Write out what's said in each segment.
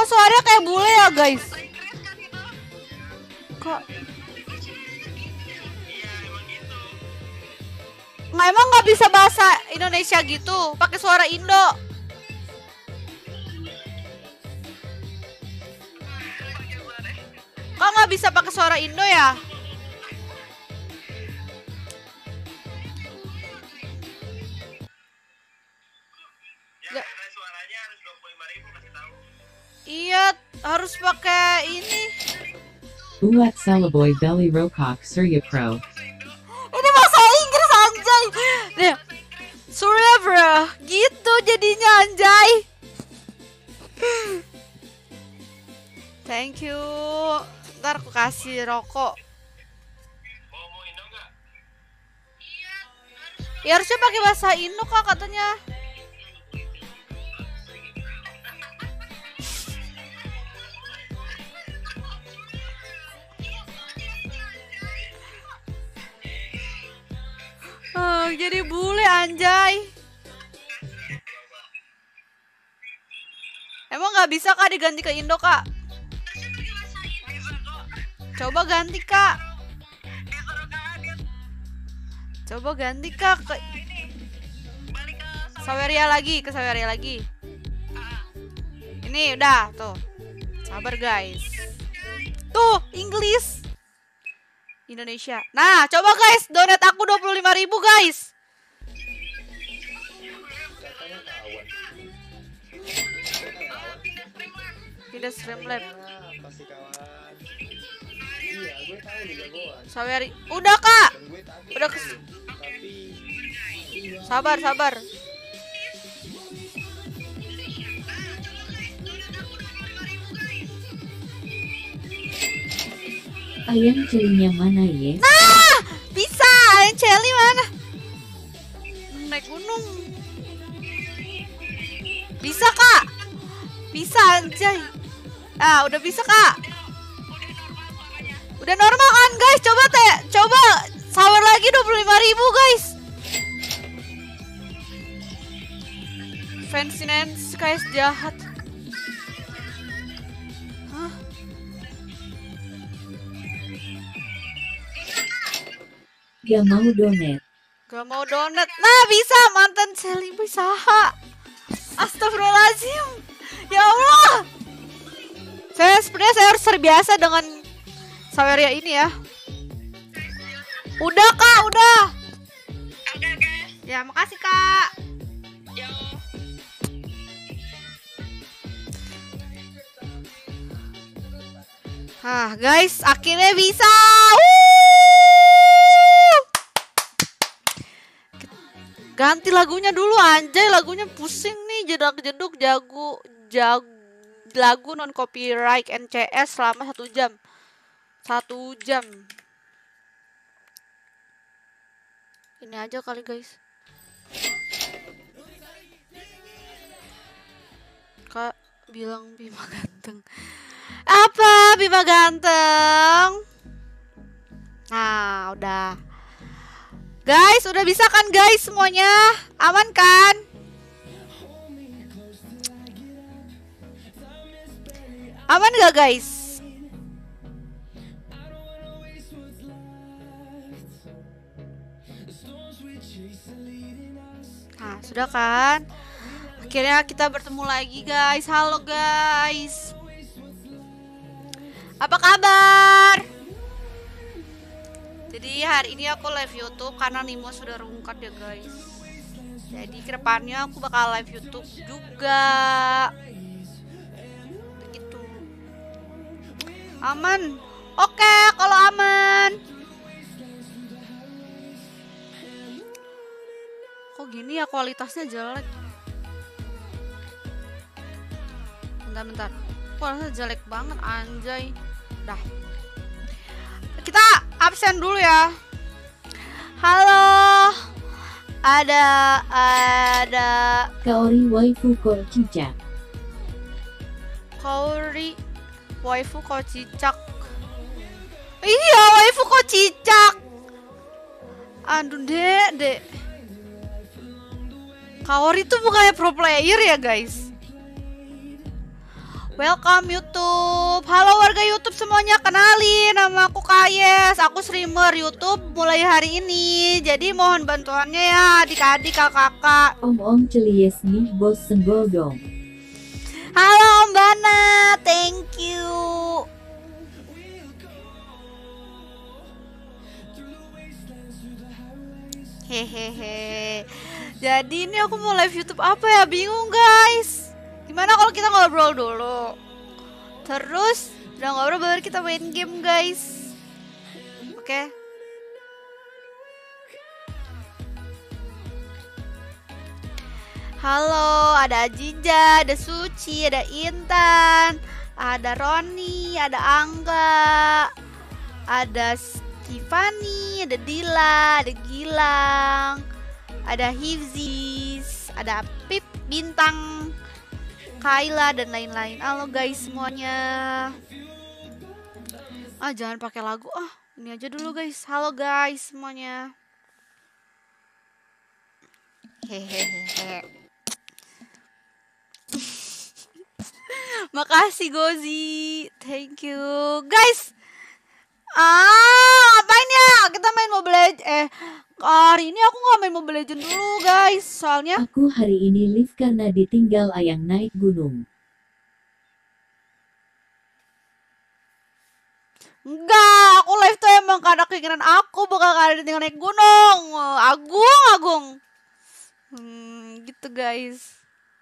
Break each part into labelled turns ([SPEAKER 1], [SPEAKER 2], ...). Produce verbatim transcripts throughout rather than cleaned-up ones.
[SPEAKER 1] Kok suaranya kayak bule ya guys? Kok nggak, emang nggak bisa bahasa Indonesia gitu, pakai suara Indo? Kok nggak bisa pakai suara Indo ya? Gak. Iya, harus pakai ini.
[SPEAKER 2] Ulat Salaboy Belly Rokok Surya Pro.
[SPEAKER 1] Ini bahasa Inggris anjay. Nih, Surya bro, gitu jadinya anjay. Thank you. Ntar aku kasih rokok. Ya harusnya pakai bahasa Indo kak katanya. Oh, jadi bule anjay. Emang nggak bisa kak diganti ke Indo kak? Coba ganti kak. Coba ganti kak ke Saweria lagi, ke Saweria lagi. Ini udah tuh. Sabar guys. Tuh Inggris Indonesia. Nah, coba guys, donate aku dua puluh lima ribu guys. Tidak Streamlab. Saweri. Udah, Kak. Udah kes... Sabar, sabar.
[SPEAKER 2] Ayam celinya mana ya?
[SPEAKER 1] Nah, bisa. Ayam celi mana? Naik gunung. Bisa, Kak. Bisa, anjay. Ah, udah bisa, Kak. Udah normal kan, guys? Coba teh, coba sahur lagi dua puluh lima ribu, guys. Fancy Nancy, guys, jahat. Hah?
[SPEAKER 2] Gak mau donat.
[SPEAKER 1] Gak mau donat. Nah, bisa mantan selibu saha. Astagfirullahaladzim. Ya Allah. Saya sebenarnya saya harus terbiasa dengan Saweria ini ya. Udah Kak, udah.
[SPEAKER 3] Oke oke.
[SPEAKER 1] Ya, makasih Kak.
[SPEAKER 3] Yo.
[SPEAKER 1] Hah, guys, akhirnya bisa. Wuh! Ganti lagunya dulu anjay, lagunya pusing nih, jedak-jeduk jago jago lagu non copyright N C S selama satu jam. Satu jam. Ini aja kali guys. Kak bilang Bima ganteng. Apa Bima ganteng? Nah udah. Guys udah bisa kan guys semuanya? Aman kan? Aman gak guys? Nah, sudah kan? Akhirnya kita bertemu lagi guys. Halo guys. Apa kabar? Jadi hari ini aku live YouTube karena Nimo sudah rungkat ya guys. Jadi kedepannya aku bakal live YouTube juga. Begitu. Aman. Oke, kalau aman. Kok gini ya kualitasnya jelek? Bentar-bentar. Kualitasnya jelek banget anjay. Dah. Kita absen dulu ya. Halo. Ada ada
[SPEAKER 2] Kaori waifu kor cicak.
[SPEAKER 1] Kaori waifu kok cicak. Iya, waifu kok cicak. Aduh, Dek, Dek. Kaori tuh bukannya pro player ya, guys? Welcome YouTube. Halo warga YouTube semuanya, kenalin nama aku Kayes. Aku streamer YouTube mulai hari ini. Jadi mohon bantuannya ya adik-adik, kakak-kakak.
[SPEAKER 4] Om-om celies nih bos senggol dong.
[SPEAKER 1] Halo Om Bana, thank you. Hehehe. Jadi ini aku mau live YouTube apa ya? Bingung guys. Gimana kalau kita ngobrol dulu? Terus udah ngobrol baru kita main game guys. Oke. Okay. Halo, ada Ajija, ada Suci, ada Intan, ada Roni, ada Angga, ada Tiffany, ada Dila, ada Gilang, ada Hifzis, ada Pip, Bintang, Kayla, dan lain-lain. Halo guys semuanya. Ah jangan pakai lagu, ah ini aja dulu guys. Halo guys semuanya. Hehehe. Makasih Gozi, thank you guys. Ah, ngapain ya? Kita main Mobile Legends. Eh, hari ini aku nggak main Mobile Legends dulu, guys. Soalnya
[SPEAKER 4] Aku hari ini live karena ditinggal ayang naik gunung.
[SPEAKER 1] enggak, aku live tuh emang karena keinginan aku, bukan karena ditinggal naik gunung. Agung, agung. Hmm, gitu guys.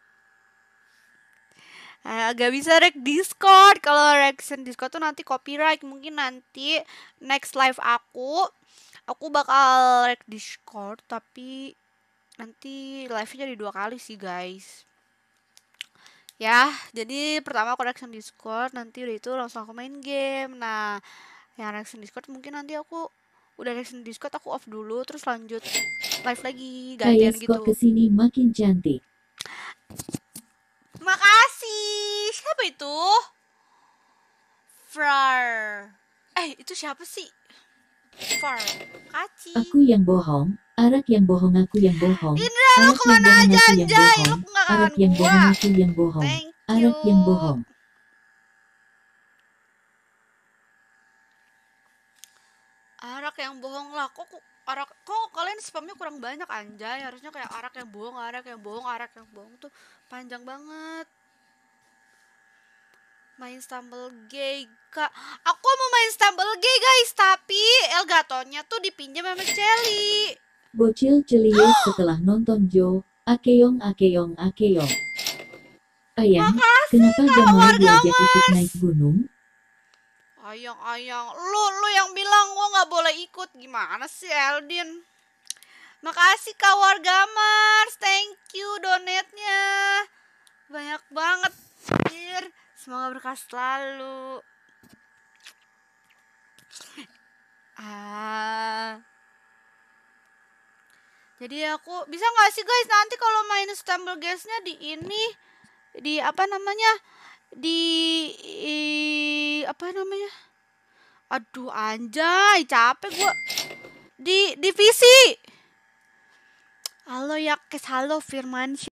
[SPEAKER 1] Nah, gak bisa rek Discord. Kalau reaction Discord tuh nanti copyright. Mungkin nanti next live aku Aku bakal rek Discord. Tapi nanti live-nya jadi dua kali sih guys. Ya, jadi pertama aku reaction Discord. Nanti udah itu langsung aku main game. Nah, yang reaction Discord mungkin nanti aku udah reaction Discord aku off dulu. Terus lanjut live lagi. Gantian
[SPEAKER 4] Kayes
[SPEAKER 1] gitu.
[SPEAKER 4] kok kesini makin cantik.
[SPEAKER 1] Makasih. Siapa itu? Far. Eh, itu siapa sih? Far. Kaci.
[SPEAKER 4] Aku yang bohong, Arak yang bohong, aku yang bohong.
[SPEAKER 1] Indra, lu
[SPEAKER 4] Arak yang
[SPEAKER 1] kemana
[SPEAKER 4] bohong,
[SPEAKER 1] aja
[SPEAKER 4] aku yang
[SPEAKER 1] anjay? Lu
[SPEAKER 4] bohong.
[SPEAKER 1] nggak
[SPEAKER 4] Arak
[SPEAKER 1] kangen
[SPEAKER 4] yang
[SPEAKER 1] gua.
[SPEAKER 4] bohong, aku yang bohong.
[SPEAKER 1] Thank you.
[SPEAKER 4] Arak yang bohong.
[SPEAKER 1] Arak yang bohong lah. Kok ku- arak kok kalian spamnya kurang banyak anjay. Harusnya kayak arak yang bohong, arak yang bohong, arak yang bohong tuh panjang banget. Main Stumble Gay, Kak. Aku mau main Stumble Gay, guys, tapi Elgatonya tuh dipinjam sama Celi.
[SPEAKER 4] Bocil celies setelah nonton Jo, Akeong Akeong Akeong. Ayang, kenapa gak mau diajak ikut naik gunung?
[SPEAKER 1] Ayang, ayang, lu lu yang bilang gua nggak boleh ikut, gimana sih Eldin? Makasih Kak Wargamers, thank you donate-nya, banyak banget, anjir. Semoga berkah selalu. Ah, jadi aku bisa nggak sih guys nanti kalau main Stumble Guys-nya di ini, di apa namanya? Di i, apa namanya? Aduh anjay, capek gua. Di divisi. Halo Yakes, halo Firman.